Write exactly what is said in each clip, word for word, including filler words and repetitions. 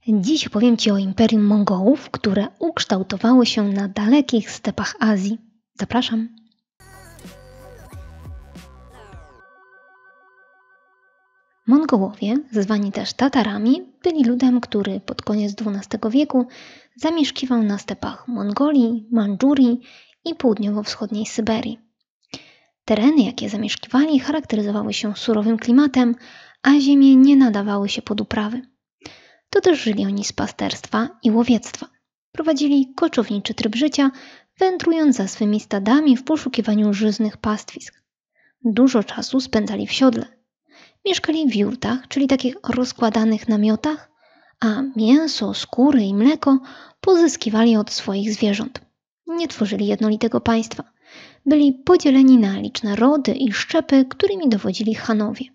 Dziś opowiem Ci o Imperium Mongołów, które ukształtowało się na dalekich stepach Azji. Zapraszam. Mongołowie, zwani też Tatarami, byli ludem, który pod koniec dwunastego wieku zamieszkiwał na stepach Mongolii, Mandżurii i południowo-wschodniej Syberii. Tereny, jakie zamieszkiwali, charakteryzowały się surowym klimatem, a ziemie nie nadawały się pod uprawy. To też żyli oni z pasterstwa i łowiectwa. Prowadzili koczowniczy tryb życia, wędrując za swymi stadami w poszukiwaniu żyznych pastwisk. Dużo czasu spędzali w siodle. Mieszkali w jurtach, czyli takich rozkładanych namiotach, a mięso, skóry i mleko pozyskiwali od swoich zwierząt. Nie tworzyli jednolitego państwa. Byli podzieleni na liczne rody i szczepy, którymi dowodzili chanowie.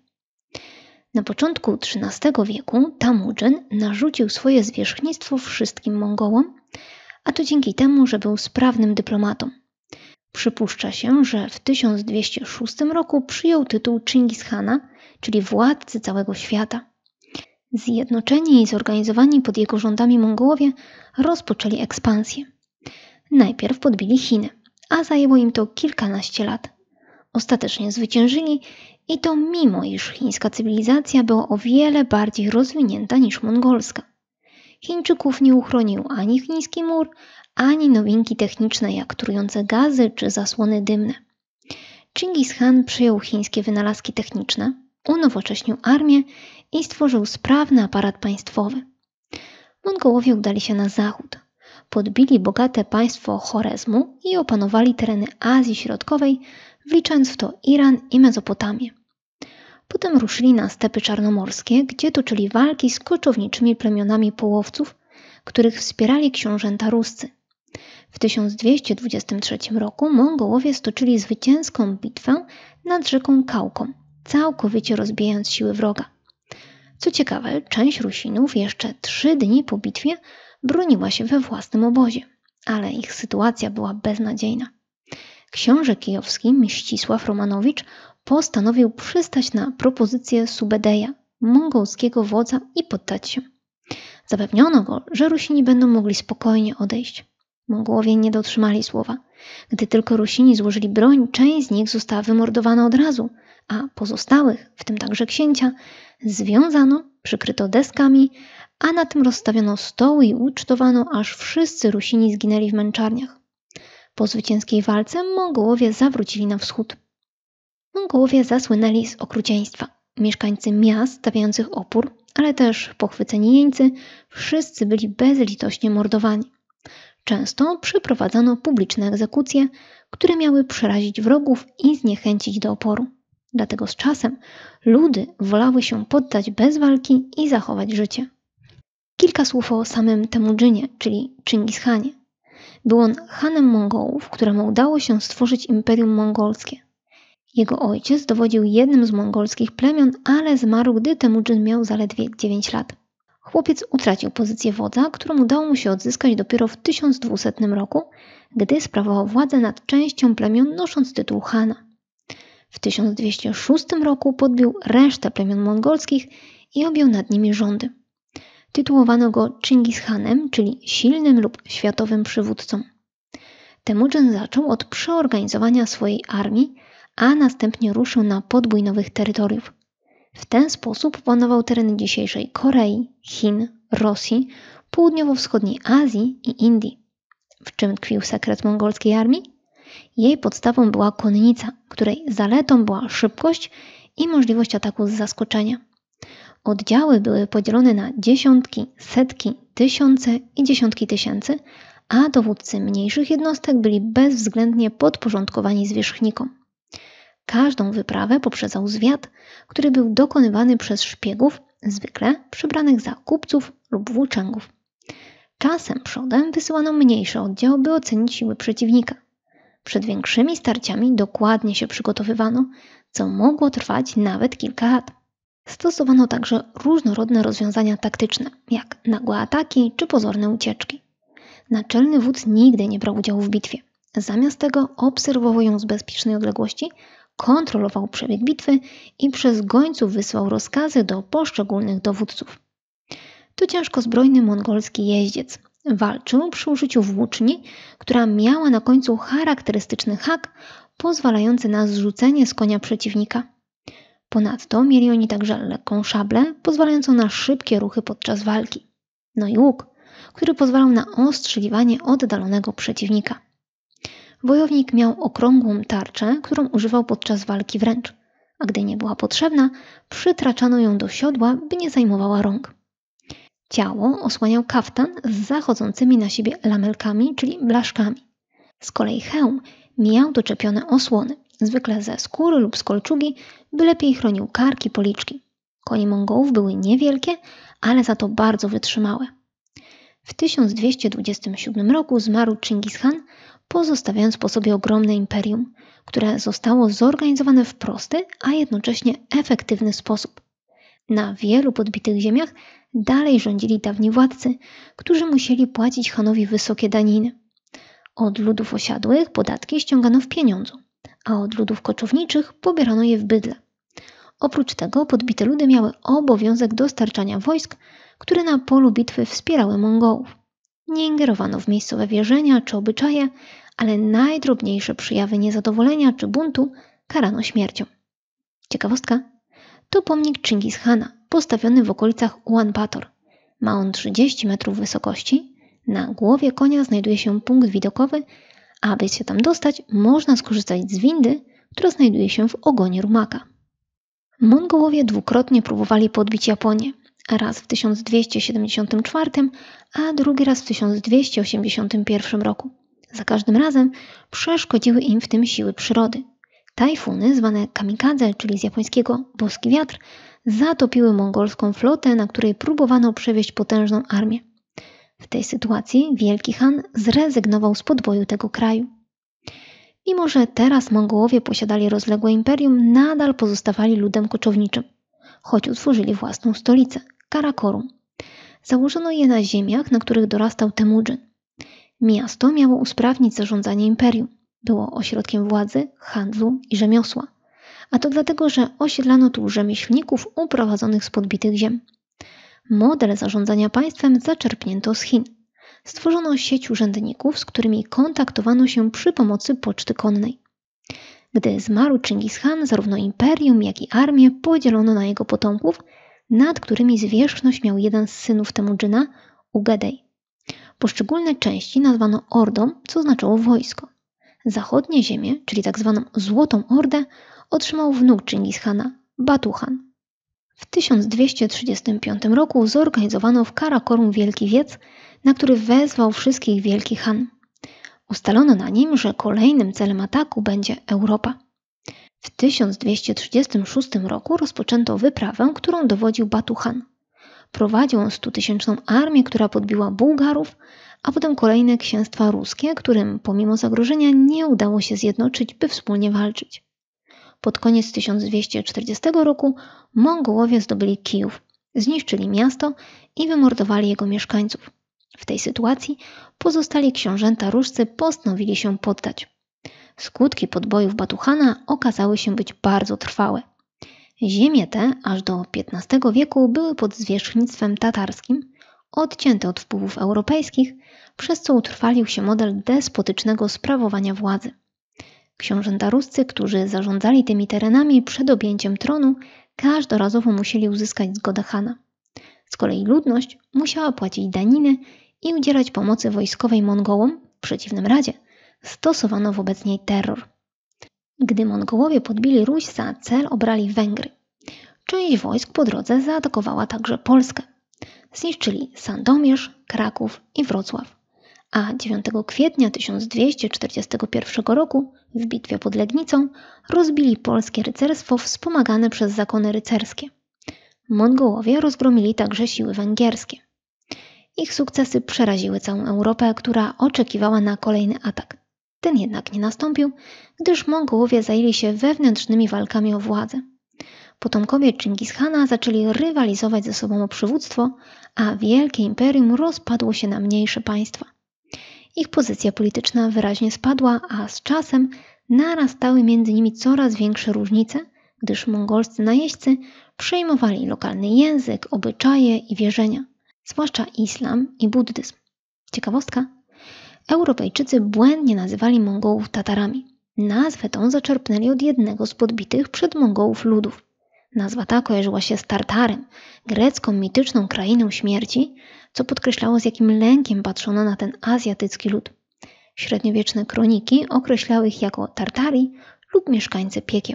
Na początku trzynastego wieku Temujin narzucił swoje zwierzchnictwo wszystkim Mongołom, a to dzięki temu, że był sprawnym dyplomatą. Przypuszcza się, że w tysiąc dwieście szóstym roku przyjął tytuł Chingis-Khana, czyli władcy całego świata. Zjednoczeni i zorganizowani pod jego rządami Mongołowie rozpoczęli ekspansję. Najpierw podbili Chiny, a zajęło im to kilkanaście lat. Ostatecznie zwyciężyli i to mimo, iż chińska cywilizacja była o wiele bardziej rozwinięta niż mongolska. Chińczyków nie uchronił ani chiński mur, ani nowinki techniczne jak trujące gazy czy zasłony dymne. Chingis-Khan przyjął chińskie wynalazki techniczne, unowocześnił armię i stworzył sprawny aparat państwowy. Mongołowie udali się na zachód. Podbili bogate państwo Chorezmu i opanowali tereny Azji Środkowej, wliczając w to Iran i Mezopotamię. Potem ruszyli na stepy czarnomorskie, gdzie toczyli walki z koczowniczymi plemionami połowców, których wspierali książęta ruscy. W tysiąc dwieście dwudziestym trzecim roku Mongołowie stoczyli zwycięską bitwę nad rzeką Kałką, całkowicie rozbijając siły wroga. Co ciekawe, część Rusinów jeszcze trzy dni po bitwie broniła się we własnym obozie, ale ich sytuacja była beznadziejna. Książę kijowski Mścisław Romanowicz postanowił przystać na propozycję Subedeja, mongolskiego wodza, i poddać się. Zapewniono go, że Rusini będą mogli spokojnie odejść. Mongołowie nie dotrzymali słowa. Gdy tylko Rusini złożyli broń, część z nich została wymordowana od razu, a pozostałych, w tym także księcia, związano, przykryto deskami, a na tym rozstawiono stoły i ucztowano, aż wszyscy Rusini zginęli w męczarniach. Po zwycięskiej walce Mongołowie zawrócili na wschód. Mongołowie zasłynęli z okrucieństwa. Mieszkańcy miast stawiających opór, ale też pochwyceni jeńcy, wszyscy byli bezlitośnie mordowani. Często przeprowadzano publiczne egzekucje, które miały przerazić wrogów i zniechęcić do oporu. Dlatego z czasem ludy wolały się poddać bez walki i zachować życie. Kilka słów o samym Temujinie, czyli Chingis-Khanie. Był on hanem Mongołów, któremu udało się stworzyć Imperium Mongolskie. Jego ojciec dowodził jednym z mongolskich plemion, ale zmarł, gdy Temujin miał zaledwie dziewięć lat. Chłopiec utracił pozycję wodza, którą udało mu się odzyskać dopiero w tysiąc dwusetnym roku, gdy sprawował władzę nad częścią plemion, nosząc tytuł Hana. W tysiąc dwieście szóstym roku podbił resztę plemion mongolskich i objął nad nimi rządy. Tytułowano go Chingis-Khanem, czyli silnym lub światowym przywódcą. Temujin zaczął od przeorganizowania swojej armii, a następnie ruszył na podbój nowych terytoriów. W ten sposób panował tereny dzisiejszej Korei, Chin, Rosji, południowo-wschodniej Azji i Indii. W czym tkwił sekret mongolskiej armii? Jej podstawą była konnica, której zaletą była szybkość i możliwość ataku z zaskoczenia. Oddziały były podzielone na dziesiątki, setki, tysiące i dziesiątki tysięcy, a dowódcy mniejszych jednostek byli bezwzględnie podporządkowani zwierzchnikom. Każdą wyprawę poprzedzał zwiad, który był dokonywany przez szpiegów, zwykle przybranych za kupców lub włóczęgów. Czasem przodem wysyłano mniejszy oddział, by ocenić siły przeciwnika. Przed większymi starciami dokładnie się przygotowywano, co mogło trwać nawet kilka lat. Stosowano także różnorodne rozwiązania taktyczne, jak nagłe ataki czy pozorne ucieczki. Naczelny wódz nigdy nie brał udziału w bitwie. Zamiast tego obserwował ją z bezpiecznej odległości, kontrolował przebieg bitwy i przez gońców wysyłał rozkazy do poszczególnych dowódców. to ciężko zbrojny mongolski jeździec. Walczył przy użyciu włóczni, która miała na końcu charakterystyczny hak pozwalający na zrzucenie z konia przeciwnika. Ponadto mieli oni także lekką szablę pozwalającą na szybkie ruchy podczas walki. No i łuk, który pozwalał na ostrzeliwanie oddalonego przeciwnika. Wojownik miał okrągłą tarczę, którą używał podczas walki wręcz, a gdy nie była potrzebna, przytraczano ją do siodła, by nie zajmowała rąk. Ciało osłaniał kaftan z zachodzącymi na siebie lamelkami, czyli blaszkami. Z kolei hełm miał doczepione osłony, zwykle ze skóry lub z kolczugi, by lepiej chronił kark i policzki. Konie Mongołów były niewielkie, ale za to bardzo wytrzymałe. W tysiąc dwieście dwudziestym siódmym roku zmarł Chingis Khan, pozostawiając po sobie ogromne imperium, które zostało zorganizowane w prosty, a jednocześnie efektywny sposób. Na wielu podbitych ziemiach dalej rządzili dawni władcy, którzy musieli płacić Hanowi wysokie daniny. Od ludów osiadłych podatki ściągano w pieniądzu, a od ludów koczowniczych pobierano je w bydle. Oprócz tego podbite ludy miały obowiązek dostarczania wojsk, które na polu bitwy wspierały Mongołów. Nie ingerowano w miejscowe wierzenia czy obyczaje, ale najdrobniejsze przejawy niezadowolenia czy buntu karano śmiercią. Ciekawostka. To pomnik Chingis Khana, postawiony w okolicach Ulan Bator. Ma on trzydzieści metrów wysokości. Na głowie konia znajduje się punkt widokowy, a aby się tam dostać, można skorzystać z windy, która znajduje się w ogonie rumaka. Mongołowie dwukrotnie próbowali podbić Japonię. Raz w tysiąc dwieście siedemdziesiątym czwartym, a drugi raz w tysiąc dwieście osiemdziesiątym pierwszym roku. Za każdym razem przeszkodziły im w tym siły przyrody. Tajfuny, zwane kamikadze, czyli z japońskiego boski wiatr, zatopiły mongolską flotę, na której próbowano przewieźć potężną armię. W tej sytuacji Wielki Han zrezygnował z podboju tego kraju. Mimo że teraz Mongołowie posiadali rozległe imperium, nadal pozostawali ludem koczowniczym, choć utworzyli własną stolicę – Karakorum. Założono je na ziemiach, na których dorastał Temudżyn. Miasto miało usprawnić zarządzanie imperium. Było ośrodkiem władzy, handlu i rzemiosła. A to dlatego, że osiedlano tu rzemieślników uprowadzonych z podbitych ziem. Model zarządzania państwem zaczerpnięto z Chin. Stworzono sieć urzędników, z którymi kontaktowano się przy pomocy poczty konnej. Gdy zmarł Chingis Khan, zarówno imperium, jak i armię podzielono na jego potomków, nad którymi zwierzchność miał jeden z synów Temudżyna, Ugedej. Poszczególne części nazwano Ordą, co znaczyło wojsko. Zachodnie ziemie, czyli tzw. Złotą Ordę, otrzymał wnuk Chingis Khana, Batu Khan. W tysiąc dwieście trzydziestym piątym roku zorganizowano w Karakorum wielki wiec, na który wezwał wszystkich Wielki Han. Ustalono na nim, że kolejnym celem ataku będzie Europa. W tysiąc dwieście trzydziestym szóstym roku rozpoczęto wyprawę, którą dowodził Batu Khan. Prowadził on stutysięczną armię, która podbiła Bułgarów, a potem kolejne księstwa ruskie, którym pomimo zagrożenia nie udało się zjednoczyć, by wspólnie walczyć. Pod koniec tysiąc dwieście czterdziestego roku Mongołowie zdobyli Kijów, zniszczyli miasto i wymordowali jego mieszkańców. W tej sytuacji pozostali książęta ruscy postanowili się poddać. Skutki podbojów Batu Khana okazały się być bardzo trwałe. Ziemie te aż do piętnastego wieku były pod zwierzchnictwem tatarskim, odcięte od wpływów europejskich, przez co utrwalił się model despotycznego sprawowania władzy. Książęta ruscy, którzy zarządzali tymi terenami przed objęciem tronu, każdorazowo musieli uzyskać zgodę Hana. Z kolei ludność musiała płacić daniny i udzielać pomocy wojskowej Mongołom, w przeciwnym razie stosowano wobec niej terror. Gdy Mongołowie podbili Ruś, za cel obrali Węgry. Część wojsk po drodze zaatakowała także Polskę. Zniszczyli Sandomierz, Kraków i Wrocław. A dziewiątego kwietnia tysiąc dwieście czterdziestego pierwszego roku w bitwie pod Legnicą rozbili polskie rycerstwo wspomagane przez zakony rycerskie. Mongołowie rozgromili także siły węgierskie. Ich sukcesy przeraziły całą Europę, która oczekiwała na kolejny atak. Ten jednak nie nastąpił, gdyż Mongołowie zajęli się wewnętrznymi walkami o władzę. Potomkowie Chingis Khana zaczęli rywalizować ze sobą o przywództwo, a wielkie imperium rozpadło się na mniejsze państwa. Ich pozycja polityczna wyraźnie spadła, a z czasem narastały między nimi coraz większe różnice, gdyż mongolscy najeźdźcy przejmowali lokalny język, obyczaje i wierzenia. zwłaszcza islam i buddyzm. Ciekawostka? Europejczycy błędnie nazywali Mongołów Tatarami. Nazwę tą zaczerpnęli od jednego z podbitych przed Mongołów ludów. Nazwa ta kojarzyła się z Tartarem, grecką mityczną krainą śmierci, co podkreślało, z jakim lękiem patrzono na ten azjatycki lud. Średniowieczne kroniki określały ich jako Tartari lub mieszkańcy piekieł.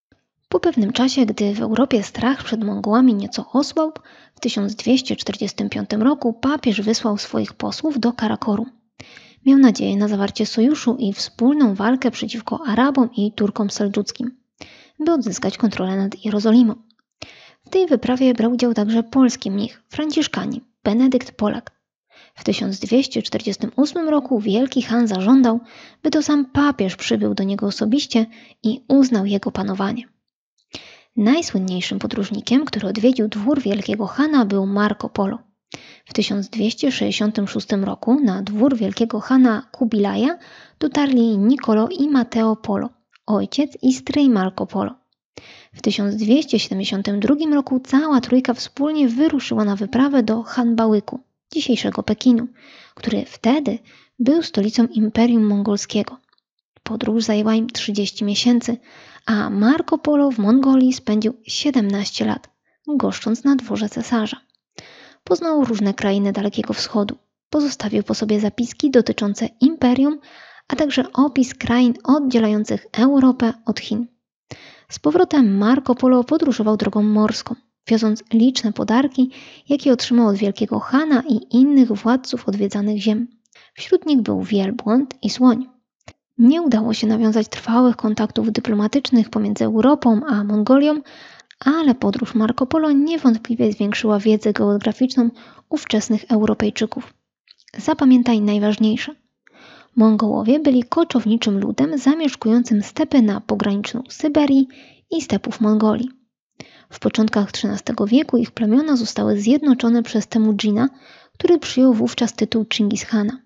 Po pewnym czasie, gdy w Europie strach przed Mongołami nieco osłabł, w tysiąc dwieście czterdziestym piątym roku papież wysłał swoich posłów do Karakorum. Miał nadzieję na zawarcie sojuszu i wspólną walkę przeciwko Arabom i Turkom seldżuckim, by odzyskać kontrolę nad Jerozolimą. W tej wyprawie brał udział także polski mnich, franciszkanin, Benedykt Polak. W tysiąc dwieście czterdziestym ósmym roku wielki Han zażądał, by to sam papież przybył do niego osobiście i uznał jego panowanie. Najsłynniejszym podróżnikiem, który odwiedził dwór wielkiego Hana, był Marco Polo. W tysiąc dwieście sześćdziesiątym szóstym roku na dwór wielkiego Hana Kubilaja dotarli Niccolo i Matteo Polo, ojciec i stryj Marco Polo. W tysiąc dwieście siedemdziesiątym drugim roku cała trójka wspólnie wyruszyła na wyprawę do Hanbałyku, dzisiejszego Pekinu, który wtedy był stolicą Imperium Mongolskiego. Podróż zajęła im trzydzieści miesięcy, a Marco Polo w Mongolii spędził siedemnaście lat, goszcząc na dworze cesarza. Poznał różne krainy Dalekiego Wschodu, pozostawił po sobie zapiski dotyczące imperium, a także opis krain oddzielających Europę od Chin. Z powrotem Marco Polo podróżował drogą morską, wioząc liczne podarki, jakie otrzymał od wielkiego Hana i innych władców odwiedzanych ziem. Wśród nich był wielbłąd i słoń. Nie udało się nawiązać trwałych kontaktów dyplomatycznych pomiędzy Europą a Mongolią, ale podróż Marco Polo niewątpliwie zwiększyła wiedzę geograficzną ówczesnych Europejczyków. Zapamiętaj najważniejsze. Mongołowie byli koczowniczym ludem zamieszkującym stepy na pograniczu Syberii i stepów Mongolii. W początkach trzynastego wieku ich plemiona zostały zjednoczone przez Temudżina, który przyjął wówczas tytuł Chingis-Hana.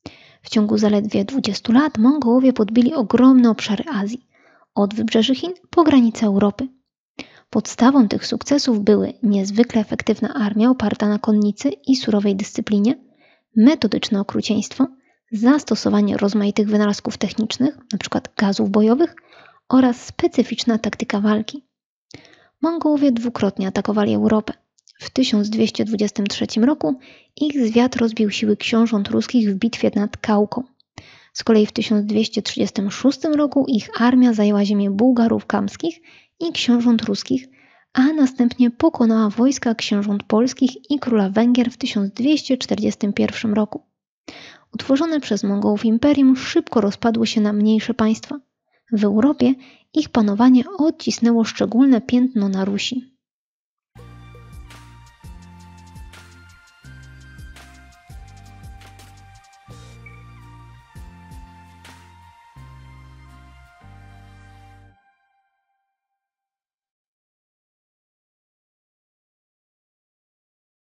W ciągu zaledwie dwudziestu lat Mongołowie podbili ogromne obszary Azji, od wybrzeży Chin po granice Europy. Podstawą tych sukcesów były niezwykle efektywna armia oparta na konnicy i surowej dyscyplinie, metodyczne okrucieństwo, zastosowanie rozmaitych wynalazków technicznych, np. gazów bojowych, oraz specyficzna taktyka walki. Mongołowie dwukrotnie atakowali Europę. W tysiąc dwieście dwudziestym trzecim roku ich zwiad rozbił siły książąt ruskich w bitwie nad Kałką. Z kolei w tysiąc dwieście trzydziestym szóstym roku ich armia zajęła ziemię Bułgarów kamskich i książąt ruskich, a następnie pokonała wojska książąt polskich i króla Węgier w tysiąc dwieście czterdziestym pierwszym roku. Utworzone przez Mongołów imperium szybko rozpadło się na mniejsze państwa. W Europie ich panowanie odcisnęło szczególne piętno na Rusi.